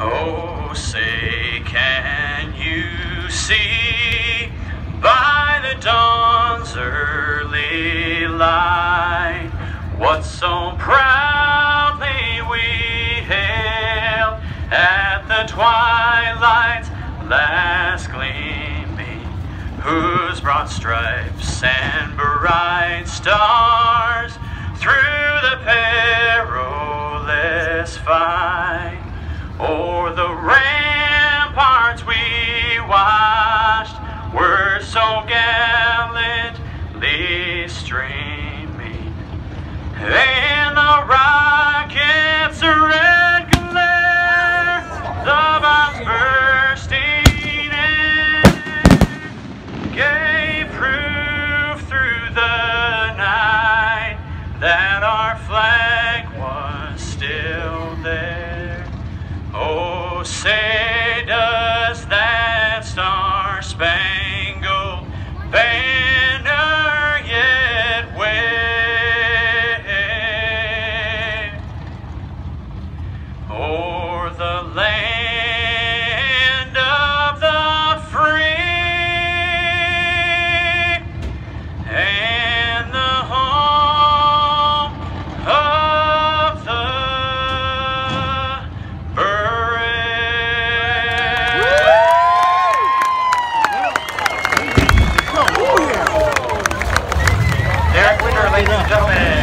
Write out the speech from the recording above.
Oh, say, can you see by the dawn's early light what so proudly we hailed at the twilight's last gleaming, whose broad stripes and bright stars through the perilous fight o'er the ramparts we watched were so gallantly streaming, and the rockets' red glare, the bombs bursting in, gave proof through the night that our flag was still there. Oh, say, does that star-spangled banner yet wave o'er the land of the free and the home of the ladies and gentlemen.